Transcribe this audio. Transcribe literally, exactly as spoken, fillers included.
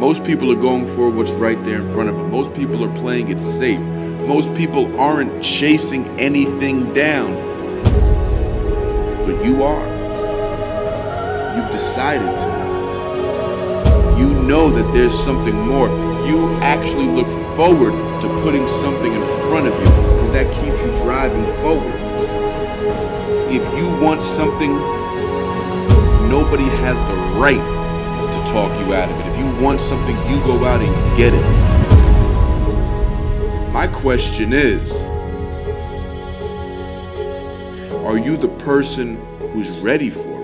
Most people are going for what's right there in front of them. Most people are playing it safe. Most people aren't chasing anything down. But you are. You've decided to. You know that there's something more. You actually look forward to putting something in front of you because that keeps you driving forward. If you want something, nobody has the right to talk you out of it. If you want something, you go out and get it. My question is, are you the person who's ready for it?